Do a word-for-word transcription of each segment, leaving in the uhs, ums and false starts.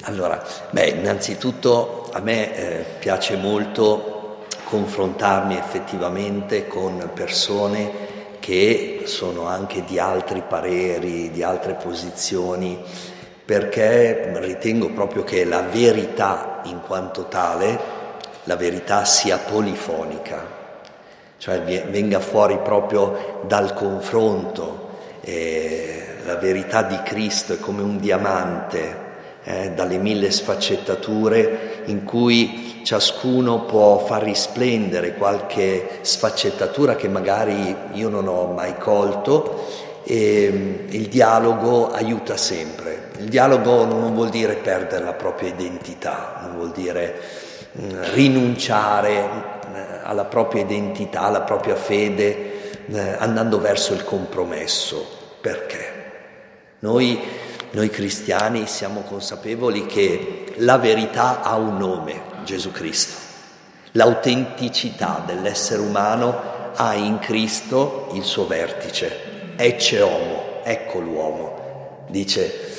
Allora, beh, innanzitutto a me eh, piace molto confrontarmi effettivamente con persone che sono anche di altri pareri, di altre posizioni, perché ritengo proprio che la verità in quanto tale, la verità sia polifonica, cioè venga fuori proprio dal confronto. Eh, la verità di Cristo è come un diamante, eh, dalle mille sfaccettature in cui ciascuno può far risplendere qualche sfaccettatura che magari io non ho mai colto, e il dialogo aiuta sempre. Il dialogo non vuol dire perdere la propria identità, non vuol dire mh, rinunciare alla propria identità, alla propria fede, eh, andando verso il compromesso. Perché? Noi, noi cristiani siamo consapevoli che la verità ha un nome, Gesù Cristo. L'autenticità dell'essere umano ha in Cristo il suo vertice. Ecce homo, ecco l'uomo, dice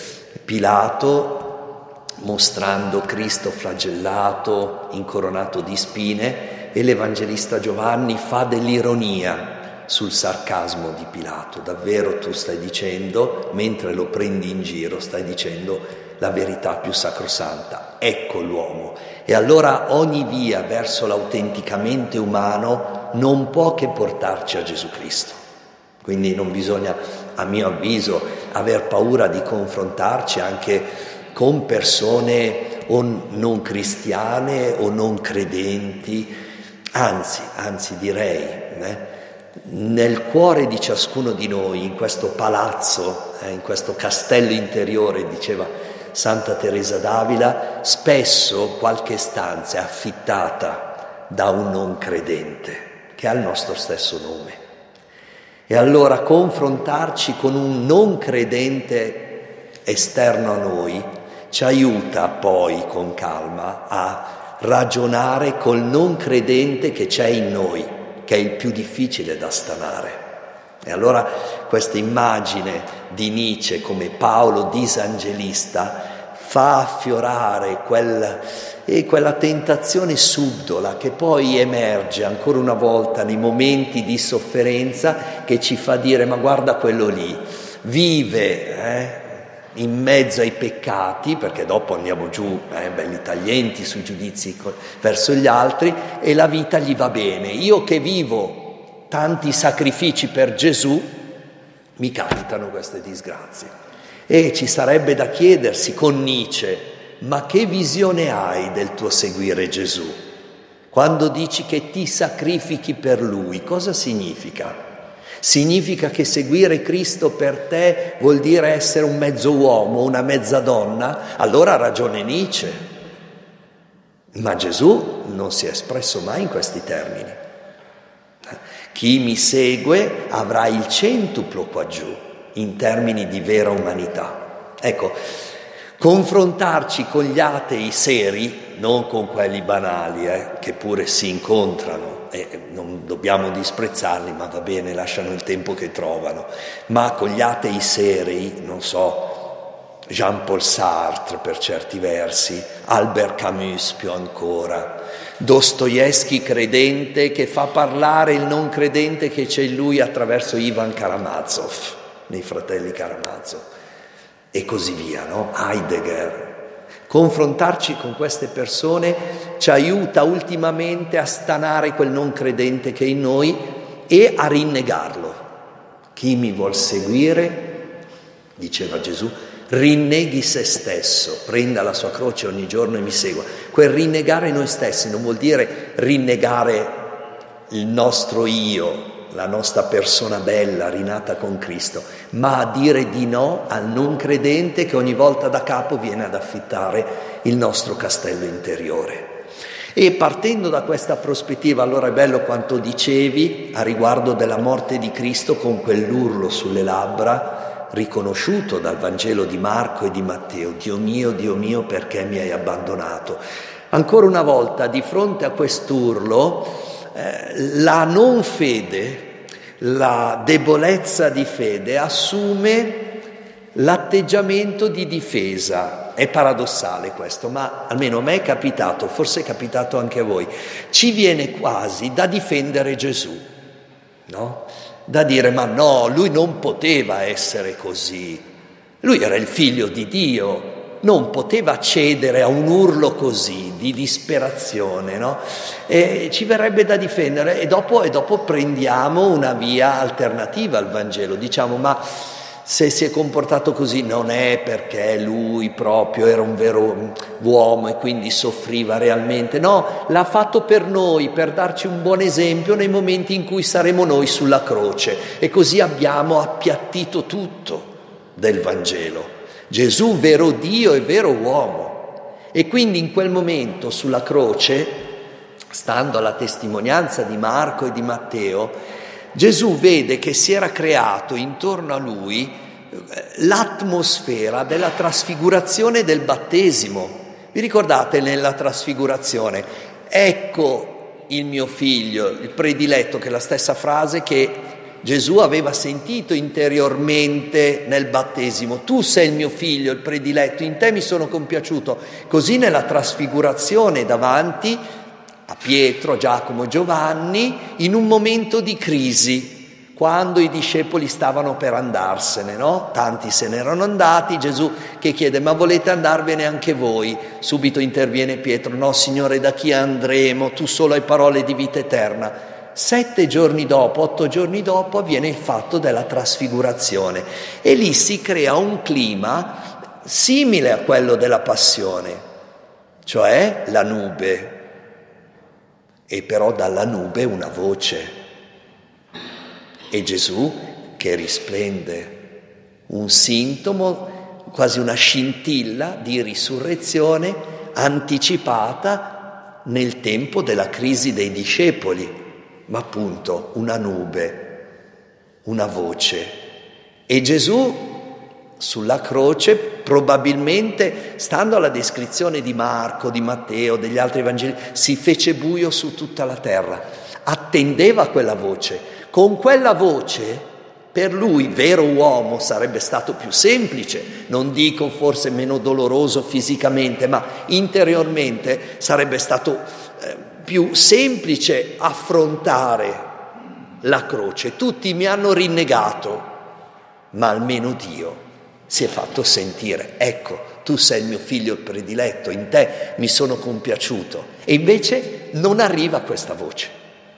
Pilato, mostrando Cristo flagellato, incoronato di spine, e l'Evangelista Giovanni fa dell'ironia sul sarcasmo di Pilato. Davvero tu stai dicendo, mentre lo prendi in giro, stai dicendo la verità più sacrosanta, ecco l'uomo. E allora ogni via verso l'autenticamente umano non può che portarci a Gesù Cristo. Quindi non bisogna, a mio avviso, aver paura di confrontarci anche con persone o non cristiane o non credenti, anzi, anzi direi, eh, nel cuore di ciascuno di noi, in questo palazzo, eh, in questo castello interiore, diceva Santa Teresa d'Avila, spesso qualche stanza è affittata da un non credente che ha il nostro stesso nome. E allora confrontarci con un non credente esterno a noi ci aiuta poi con calma a ragionare col non credente che c'è in noi, che è il più difficile da stanare. E allora questa immagine di Nietzsche come Paolo disangelista fa affiorare quel, e quella tentazione subdola che poi emerge ancora una volta nei momenti di sofferenza, che ci fa dire: ma guarda quello lì, vive eh, in mezzo ai peccati, perché dopo andiamo giù eh, belli taglienti sui giudizi verso gli altri, e la vita gli va bene. Io che vivo tanti sacrifici per Gesù, mi capitano queste disgrazie. E ci sarebbe da chiedersi con Nietzsche: ma che visione hai del tuo seguire Gesù? Quando dici che ti sacrifichi per Lui, cosa significa? Significa che seguire Cristo per te vuol dire essere un mezzo uomo, una mezza donna? Allora ha ragione Nietzsche. Ma Gesù non si è espresso mai in questi termini. Chi mi segue avrà il centuplo qua giù, in termini di vera umanità. Ecco, confrontarci con gli atei seri, non con quelli banali, eh, che pure si incontrano, e non dobbiamo disprezzarli, ma va bene, lasciano il tempo che trovano, ma con gli atei seri, non so, Jean-Paul Sartre per certi versi, Albert Camus più ancora, Dostoevskij credente che fa parlare il non credente che c'è in lui attraverso Ivan Karamazov, nei fratelli Karamazov, e così via, no? Heidegger. Confrontarci con queste persone ci aiuta ultimamente a stanare quel non credente che è in noi e a rinnegarlo. Chi mi vuol seguire, diceva Gesù, rinneghi se stesso, prenda la sua croce ogni giorno e mi segua. Quel rinnegare noi stessi non vuol dire rinnegare il nostro io, la nostra persona bella rinata con Cristo, ma a dire di no al non credente che ogni volta da capo viene ad affittare il nostro castello interiore. E partendo da questa prospettiva, allora è bello quanto dicevi a riguardo della morte di Cristo, con quell'urlo sulle labbra riconosciuto dal Vangelo di Marco e di Matteo: Dio mio, Dio mio, perché mi hai abbandonato? Ancora una volta, di fronte a quest'urlo, la non fede, la debolezza di fede assume l'atteggiamento di difesa È paradossale questo, ma almeno a me è capitato, forse è capitato anche a voi. Ci viene quasi da difendere Gesù, no? Da dire, ma no, lui non poteva essere così. Lui era il figlio di Dio, non poteva cedere a un urlo così di disperazione, no? E ci verrebbe da difendere e dopo, e dopo prendiamo una via alternativa al Vangelo. Diciamo, ma se si è comportato così non è perché lui proprio era un vero uomo e quindi soffriva realmente. No, l'ha fatto per noi, per darci un buon esempio nei momenti in cui saremo noi sulla croce. E così abbiamo appiattito tutto del Vangelo. Gesù, vero Dio e vero uomo. E quindi in quel momento sulla croce, stando alla testimonianza di Marco e di Matteo, Gesù vede che si era creato intorno a lui l'atmosfera della trasfigurazione del battesimo. Vi ricordate nella trasfigurazione? Ecco il mio figlio, il prediletto, che è la stessa frase che Gesù aveva sentito interiormente nel battesimo. Tu sei il mio figlio, il prediletto, in te mi sono compiaciuto. Così nella trasfigurazione davanti a Pietro, Giacomo e Giovanni, in un momento di crisi, quando i discepoli stavano per andarsene, no? Tanti se ne erano andati, Gesù che chiede, ma volete andarvene anche voi? Subito interviene Pietro, no Signore, da chi andremo? Tu solo hai parole di vita eterna. Sette giorni dopo, otto giorni dopo, avviene il fatto della trasfigurazione e lì si crea un clima simile a quello della passione, cioè la nube. E però dalla nube una voce, e Gesù che risplende, un sintomo, quasi una scintilla di risurrezione anticipata nel tempo della crisi dei discepoli, ma appunto una nube, una voce. E Gesù sulla croce, probabilmente, stando alla descrizione di Marco, di Matteo, degli altri Vangeli, si fece buio su tutta la terra, attendeva quella voce. Con quella voce, per lui, vero uomo, sarebbe stato più semplice, non dico forse meno doloroso fisicamente, ma interiormente sarebbe stato eh, più semplice affrontare la croce. Tutti mi hanno rinnegato, ma almeno Dio si è fatto sentire. Ecco, tu sei il mio figlio prediletto, in te mi sono compiaciuto. E invece non arriva questa voce.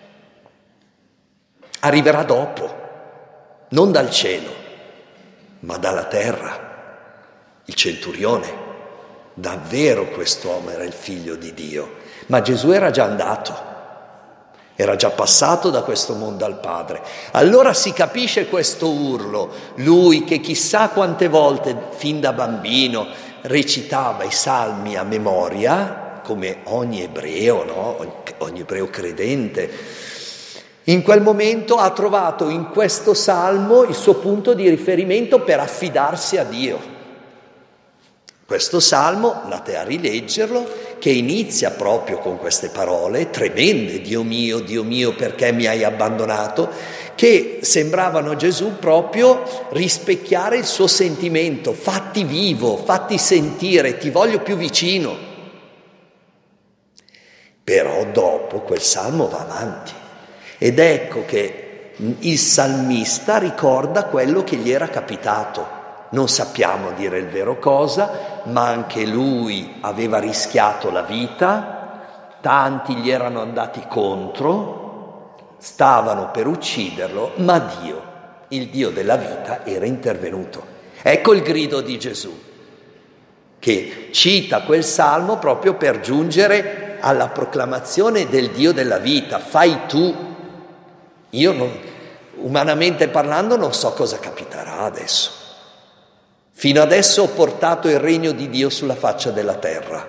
Arriverà dopo, non dal cielo, ma dalla terra. Il centurione, davvero quest'uomo era il figlio di Dio. Ma Gesù era già andato. Era già passato da questo mondo al Padre. Allora si capisce questo urlo. Lui che chissà quante volte, fin da bambino, recitava i salmi a memoria, come ogni ebreo, no? Ogni ebreo credente, in quel momento ha trovato in questo salmo il suo punto di riferimento per affidarsi a Dio. Questo salmo, andate a rileggerlo, che inizia proprio con queste parole tremende, Dio mio, Dio mio, perché mi hai abbandonato, che sembravano a Gesù proprio rispecchiare il suo sentimento, fatti vivo, fatti sentire, ti voglio più vicino. Però dopo quel salmo va avanti ed ecco che il salmista ricorda quello che gli era capitato. Non sappiamo dire il vero cosa, ma anche lui aveva rischiato la vita, tanti gli erano andati contro, stavano per ucciderlo, ma Dio, il Dio della vita, era intervenuto. Ecco il grido di Gesù, che cita quel salmo proprio per giungere alla proclamazione del Dio della vita. Fai tu. Io, non, umanamente parlando, non so cosa capiterà adesso. Fino adesso ho portato il regno di Dio sulla faccia della terra.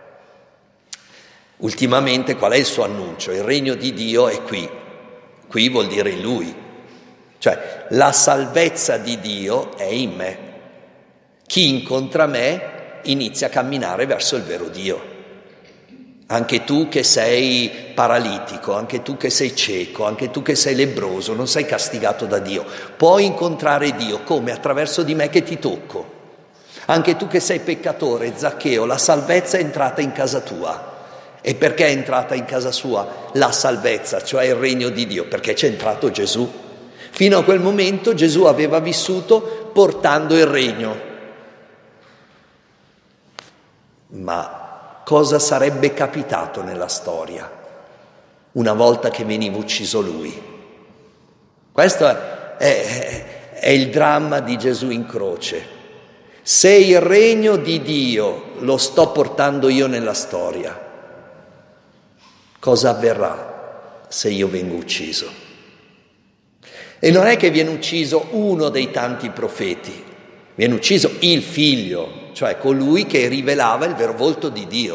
Ultimamente qual è il suo annuncio? Il regno di Dio è qui. Qui vuol dire in Lui. Cioè la salvezza di Dio è in me. Chi incontra me inizia a camminare verso il vero Dio. Anche tu che sei paralitico, anche tu che sei cieco, anche tu che sei lebbroso, non sei castigato da Dio. Puoi incontrare Dio come? Attraverso di me che ti tocco. Anche tu che sei peccatore, Zaccheo, la salvezza è entrata in casa tua. E perché è entrata in casa sua la salvezza, cioè il regno di Dio? Perché c'è entrato Gesù. Fino a quel momento Gesù aveva vissuto portando il regno. Ma cosa sarebbe capitato nella storia una volta che veniva ucciso lui? Questo è, è, è il dramma di Gesù in croce. Se il regno di Dio lo sto portando io nella storia, cosa avverrà se io vengo ucciso? E non è che viene ucciso uno dei tanti profeti, viene ucciso il figlio, cioè colui che rivelava il vero volto di Dio.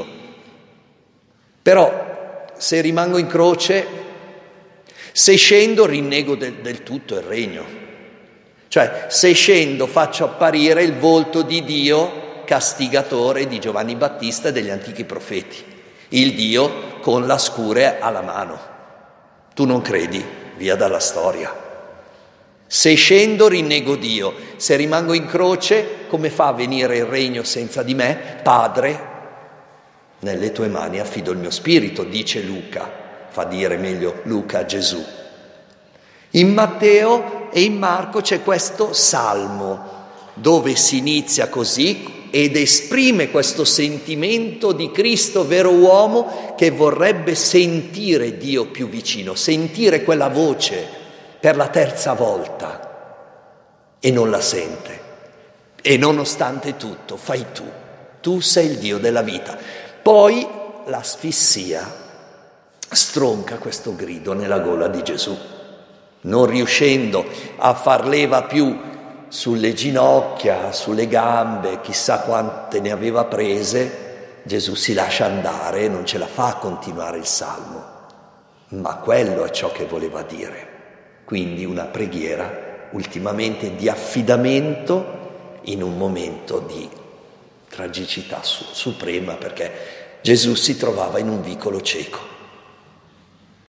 Però se rimango in croce, se scendo rinnego del, del tutto il regno. Cioè se scendo faccio apparire il volto di Dio castigatore di Giovanni Battista e degli antichi profeti. Il Dio con la scure alla mano. Tu non credi? Via dalla storia. Se scendo rinnego Dio, se rimango in croce come fa a venire il regno senza di me? Padre, nelle tue mani affido il mio spirito, dice Luca, fa dire meglio Luca a Gesù. In Matteo e in Marco c'è questo salmo dove si inizia così ed esprime questo sentimento di Cristo, vero uomo, che vorrebbe sentire Dio più vicino, sentire quella voce per la terza volta e non la sente. E nonostante tutto fai tu, tu sei il Dio della vita. Poi l'asfissia stronca questo grido nella gola di Gesù, non riuscendo a far leva più sulle ginocchia, sulle gambe, chissà quante ne aveva prese, Gesù si lascia andare e non ce la fa a continuare il salmo. Ma quello è ciò che voleva dire. Quindi una preghiera ultimamente di affidamento in un momento di tragicità su- suprema, perché Gesù si trovava in un vicolo cieco.